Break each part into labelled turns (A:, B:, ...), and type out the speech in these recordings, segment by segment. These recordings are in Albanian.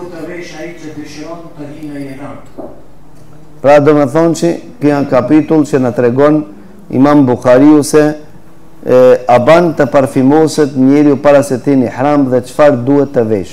A: të vesh ai që dëshiron të vinë në ihram.
B: Pra do me thonë që kjo kapitull që në tregon Imam Bukhariu se a ban të parfimoset njeriu para se të në ihram dhe çfarë duhet të vesh.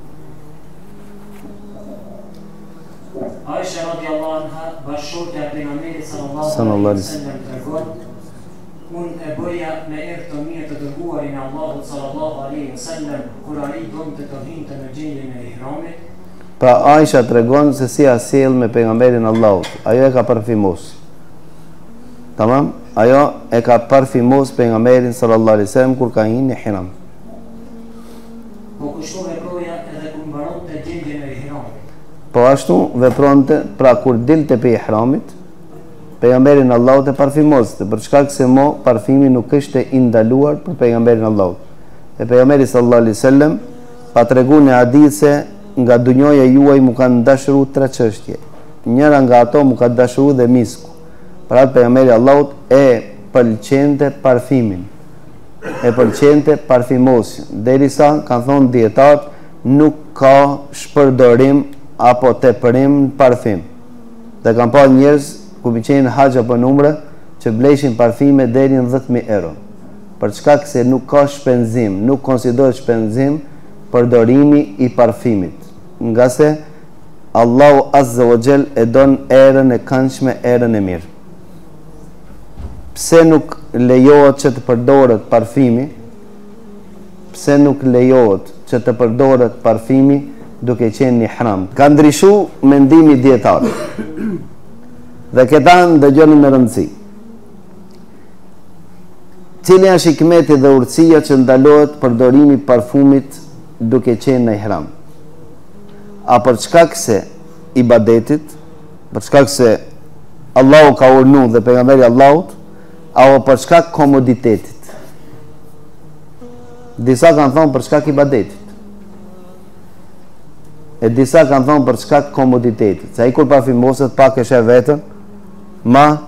A: Aisha radiallahu anha, bashkëshortja e pejgamberit sallallahu alaihi wasallam tregon: unë e bëja me erë të mirë të dërguarin e Allahut sallallahu alaihi wasallam kur ai donte të vinte në gjendjen e ihramit.
B: Pra Aisha tregon se si asjell me pejgamberin Allahut. Ajo e ka parfimos. Tamam? Ajo e ka parfimos pejgamberin sallallahu alaihi wasallam kur ka hyrë në ihram.
A: Po kështu veproja edhe kur mbaronte gjendjen e ihramit.
B: Po ashtu vepronte pra kur dilte pe ihramit, pejgamberin Allahut e parfimoste, për shkak se parfimi nuk është i ndaluar për pejgamberin Allahut. E pejgamberi sallallahu alaihi wasallam pa treguar në hadith se nga dunjoja juaj mu kanë dashuru 3 çështje. Njëra nga ato mu ka dashuru dhe misku. Pra pejgamberi Allahut e pëlqente parfimin. E pëlqente parfimosin. Derisa kanë thonë dietat nuk ka shpërdorim apo tepërim në parfim. Dhe kanë pa njerëz ku mi qenë haqë apo në umre që bleshin parfime deri në 10.000 euro. Për shkak se nuk ka shpenzim, nuk konsiderohet shpenzim përdorimi i parfimit. Nga se Allahu Azza wa Jall e don erën e këndshme, erën e mirë. Pse nuk lejohet që të përdoret parfimi? Pse nuk lejohet që të përdoret parfimi duke qenë në ihram? Ka ndryshu mendimi dietar. Dhe këta ndëgjoni me rëndësi. Cili është hikmeti dhe urtësia që ndalohet përdorimi parfumit duke qenë në ihram? A për shkak se ibadetit, për shkak se Allahu ka urdhëruar dhe pejgamberi Allahut, apo për shkak komoditetit? Disa kanë thonë për shkak ibadetit. E disa kanë thonë për shkak komoditetit. Se ai kur parfimoset pak e sheh veten ma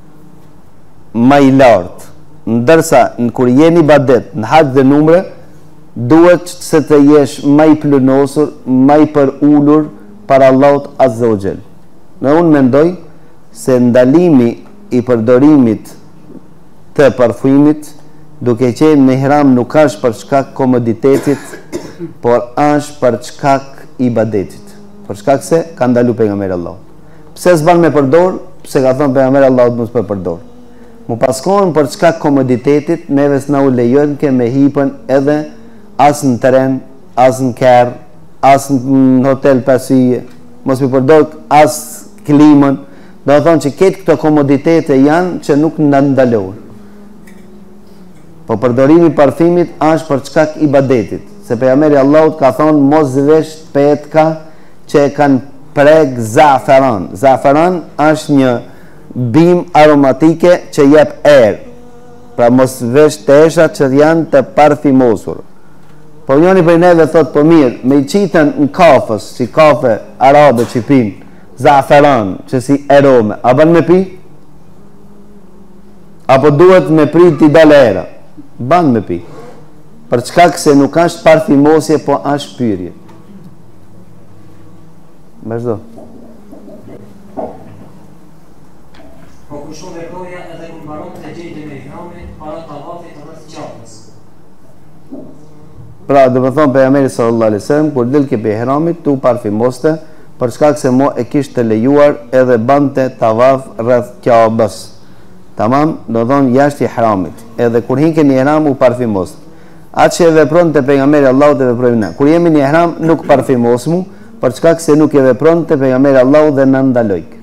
B: i lartë. Ndërsa kur jeni ibadet në hax dhe numre, duhet se të jesh ma i plunosur, ma i përullur para Allahut Azza wa Jall. Në unë mendoj se ndalimi i përdorimit të parfumit duke qenë në ihram nuk është për shkak komoditetit, por është për shkak ibadetit. Për shkak se ka ndalu pejgamberi Allahut. Pse s'ban me përdor? Pse ka thënë pejgamberi Allahut mos për përdor. Mu paskon për shkak komoditetit, neve s'na u lejojnë ke me hipën edhe as në teren, as në kerr, as në hotel pasije, mos mi përdor as klimën. Do të thonë që ketë këto komoditete janë që nuk ndalohen. Po përdorimi parfimit është për shkak ibadetit. Se pejgamberi Allahut ka thonë mos vesh petka që e kanë preg zaferan. Zaferan është një bim aromatike që jep erë. Pra mos vesh tesha që janë të parfimosur. Po njëri për neve thot po mirë, me i qitën në kafës, si kafe arabe që pinë, zaferan, që si arome, a ban me pi? Apo duhet me prit t'i dal era? Ban me pi. Për çkak se nuk është parfimosje, po është pyrje. Vazhdo.
A: Po kushton veproja edhe kur mbaron të gjendjen e ihramit para tavafit rreth Ka'bës.
B: Pra, do të thonë pejgamberi sallallahu alaihi wasallam kur del ke pe ihramit tu parfimoste për shkak se e kishte lejuar edhe bante tavaf rreth Ka'bës. Tamam, do të thonë jashtë ihramit. Edhe kur hinke në ihram u parfimoste. Atë që e vepron të pejgamberi Allahut e veprojmë ne. Kur jemi në ihram nuk parfimosmu për shkak se nuk e vepron të pejgamberi Allahut dhe na ndaloi.